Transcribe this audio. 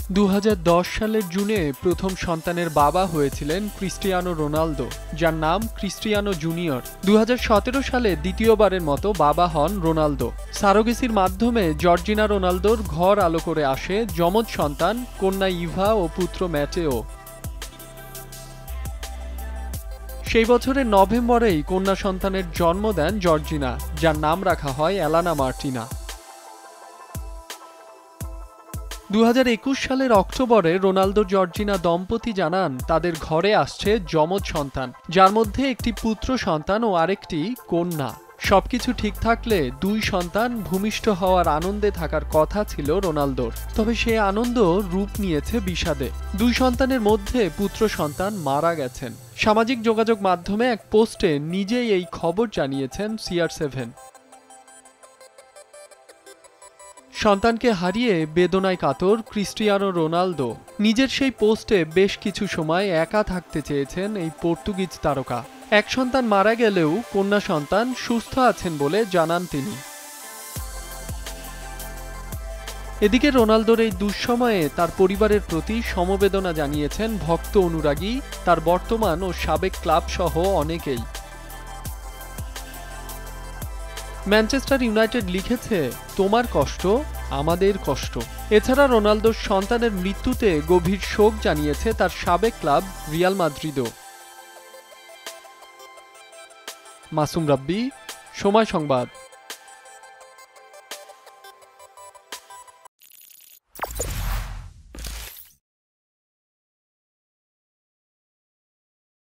2010 সালের জুনে প্রথম সন্তানের বাবা হয়েছিলেন ক্রিস্টিয়ানো রোনালদো, যার নাম ক্রিস্টিয়ানো জুনিয়র। 2017 সালে দ্বিতীয়বারের মতো বাবা হন রোনালদো। সারোগেসির মাধ্যমে জর্জিনা রোনালদোর ঘর আলো করে আসে যমজ সন্তান কন্যা ইভা ও পুত্র ম্যাটেও। সেই বছরের নভেম্বরেই কন্যা সন্তানের জন্ম দেন জর্জিনা, যার নাম রাখা হয় এলানা মার্টিনা। 2021 সালের অক্টোবরে রোনালদো জর্জিনা দম্পতি জানান তাদের ঘরে আসছে যমজ সন্তান, যার মধ্যে একটি পুত্র সন্তান ও আরেকটি কন্যা। সবকিছু ঠিক থাকলে দুই সন্তান ভূমিষ্ঠ হওয়ার আনন্দে থাকার কথা ছিল রোনালদোর, তবে সে আনন্দ রূপ নিয়েছে বিষাদে। দুই সন্তানের মধ্যে পুত্র সন্তান মারা গেছেন। সামাজিক যোগাযোগ মাধ্যমে এক পোস্টে নিজেই এই খবর জানিয়েছেন CR7। সন্তানকে হারিয়ে বেদনায় কাতর ক্রিস্টিয়ানো রোনালদো। নিজের সেই পোস্টে বেশ কিছু সময় একা থাকতে চেয়েছেন এই পর্তুগিজ তারকা। এক সন্তান মারা গেলেও কন্যা সন্তান সুস্থ আছেন বলে জানান তিনি। এদিকে রোনালদোর এই দুঃসময়ে তার পরিবারের প্রতি সমবেদনা জানিয়েছেন ভক্ত অনুরাগী, তার বর্তমান ও সাবেক ক্লাব সহ অনেকেই। ম্যানচেস্টার ইউনাইটেড লিখেছে, তোমার কষ্ট আমাদের কষ্ট। এছাড়া রোনালদোর সন্তানের মৃত্যুতে গভীর শোক জানিয়েছে তার সাবেক ক্লাব রিয়াল মাদ্রিদও। মাসুম রাব্বি, সময় সংবাদ।